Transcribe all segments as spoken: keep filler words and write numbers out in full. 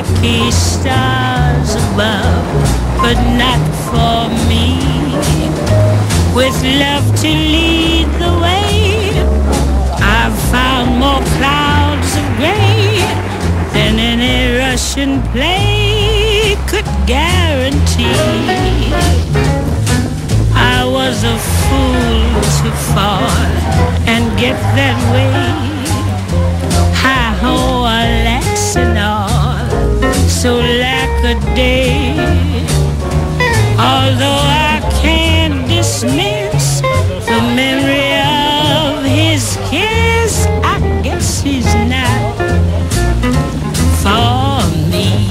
lucky stars above, but not for me. With love to lead the way, I've found more clouds of gray than any Russian play could guarantee. I was a fool to fall and get that way. Hi-ho, alas and all, so lack a day. Although I can't dismiss the memory of his kiss, I guess he's not for me.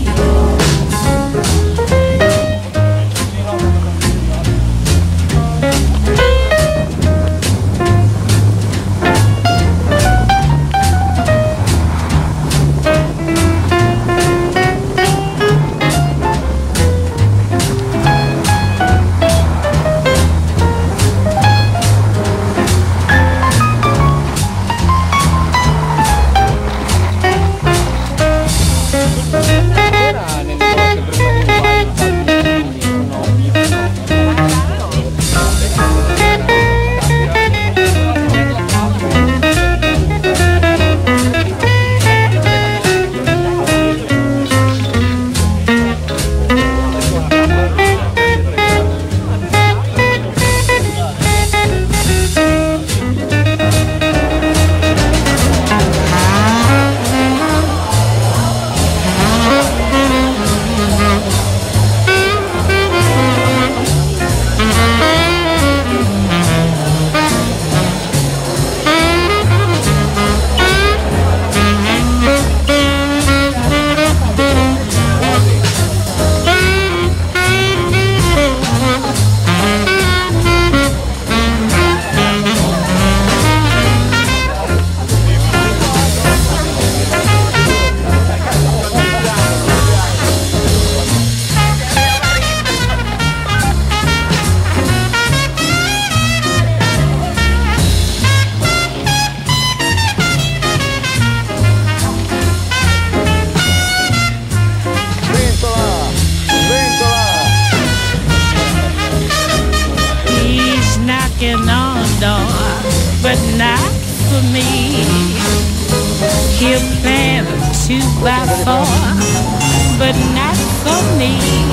But not for me. He'll plan a two by four, but not for me.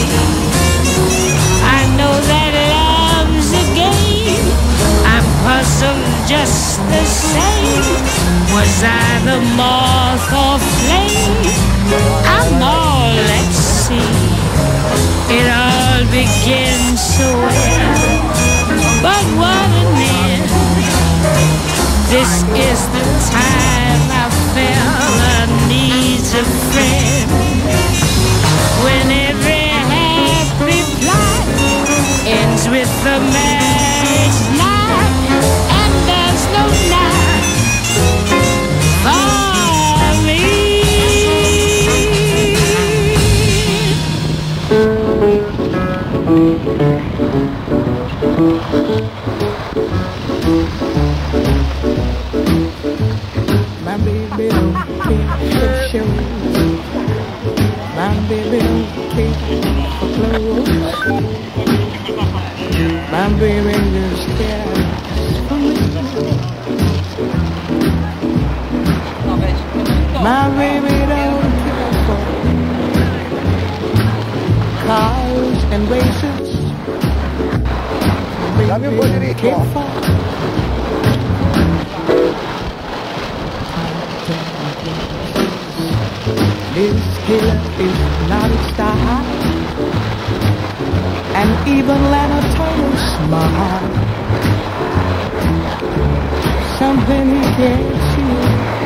I know that love's a game. I'm puzzled just the same. Was I the moth or flame? I'm all at sea. It all begins so well, but what an end. This is the time I felt I need a friend. When every happy plot ends with a marriage knot, and there's no knot for me. My baby don't care for shows. My baby don't care for clothes. My baby just cares for me. My baby don't care for cars and races. My baby don't care for this here is not a star, and even Lana Turner smile. Something he can't see.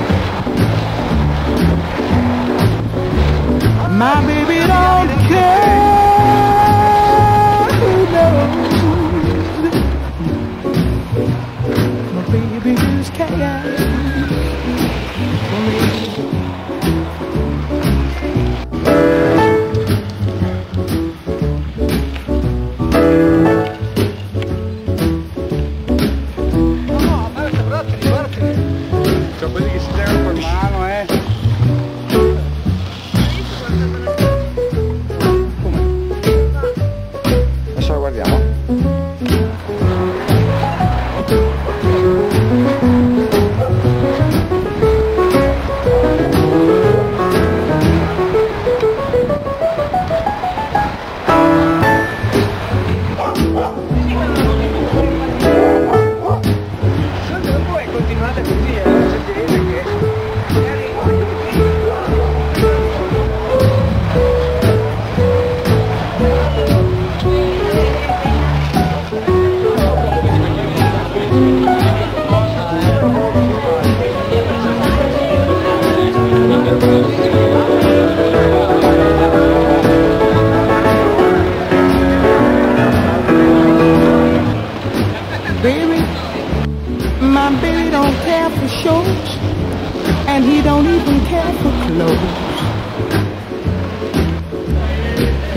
My baby don't care, no. My baby just cares for me.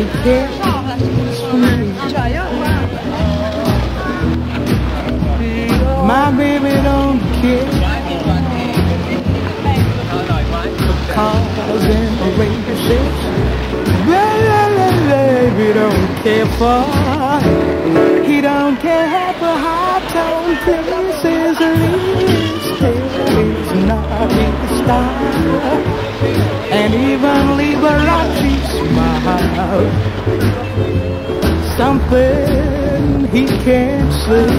care for me. My baby don't care because in the radio says, baby don't care for. He don't care for high tone places. He's not his style, and even Liberace smile. Something he can't see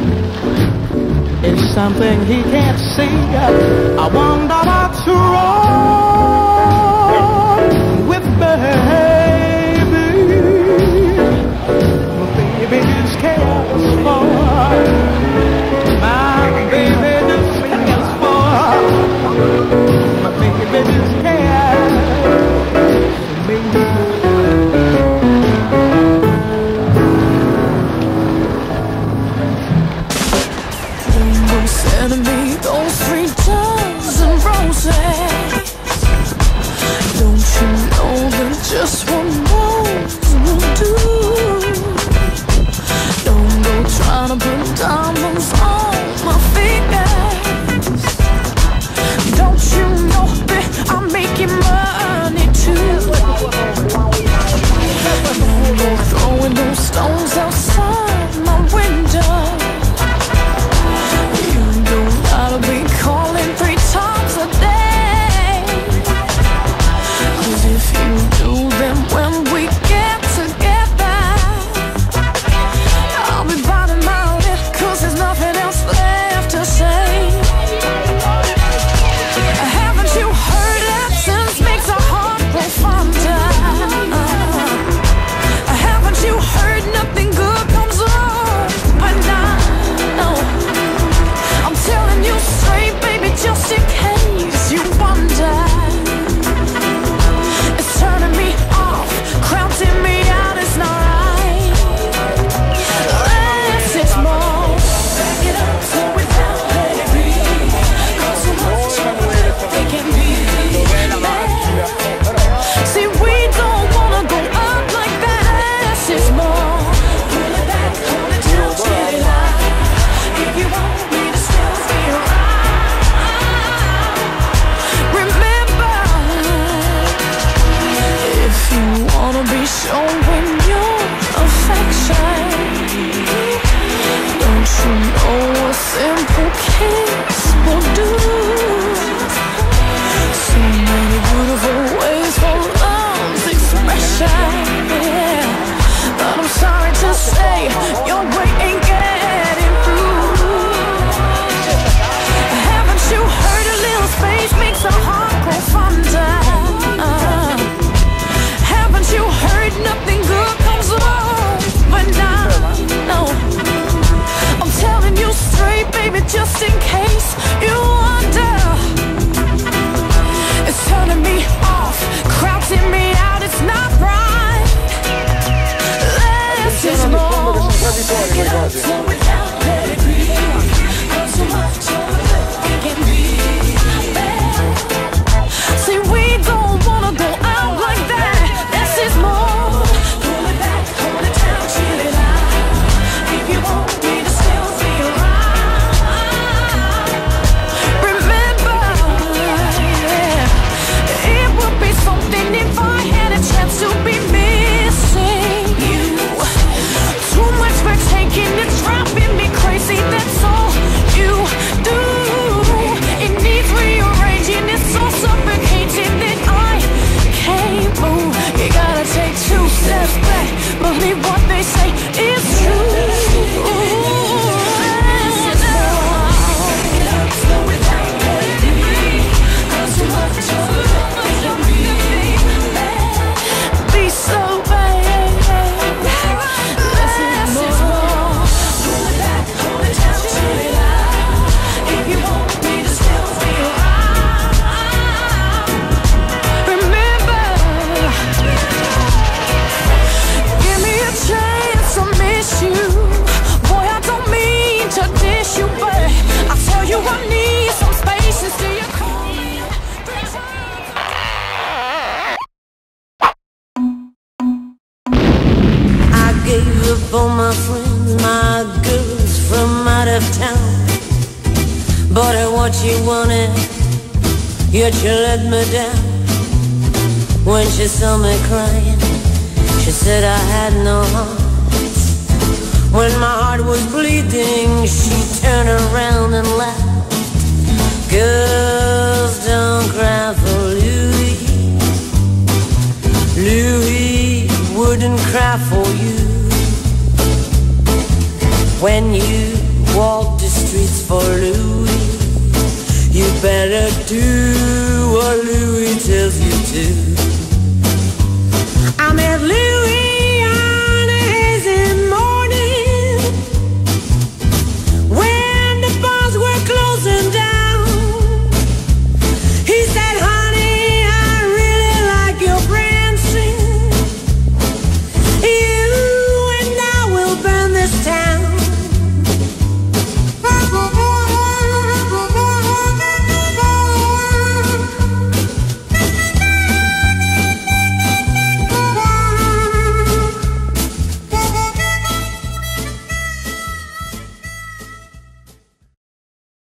is something he can't see. I wonder what's wrong with baby. Baby just cares for. My baby just cares for. My baby just cares for me. Sending me those three dozen roses. Don't you know that just one rose will do? Don't go trying to put diamonds on my fingers. Don't you know that I'm making money too? Don't go throwing those stones outside my window. I'll be calling three times a day. 'Cause if you do them when we get together, I'll be biting my lip 'cause there's nothing else left to say. Haven't you heard absence makes a heart grow fonder? Haven't you heard nothing good comes along but now? No. I'm telling you straight, baby, just in case you wonder. It's turning me off, crowding me out, it's not right. Less is more. Back it up, slow it down, let it breathe. 'Cause so much of it they can be. See, we don't wanna go up like that. Less is more. Pull it back, hold it down, chill it out. If you want me to still be around, remember, if you wanna be showing your affection, don't you know a simple kiss will do? So many beautiful ways for love's expression, yeah. But I'm sorry to say, your way ain't getting through. Haven't you heard a little space makes a heart grow fonder? Uh, haven't you heard nothing good comes along but now? No, I'm telling you straight, baby, just in case you wonder. It's turning me off, crowding me out, it's not right. Less is more. Take it up, slow it down, let it breathe. 'Cause so much of it can be bad. See, we don't wanna go out like that. Less is more. Pull it back, hold it down, chill it out. If you want me to still be around, remember, yeah, it would be something if I had a chance to be missing you. Too much for taking, it's dropping. for my friends, my girls from out of town. Bought her what she wanted, yet she let me down. When she saw me crying, she said I had no heart. When my heart was bleeding, she turned around and laughed. Girls don't cry for Louis. Louis wouldn't cry for you. When you walk the streets for Louis, you better do what Louis tells you to.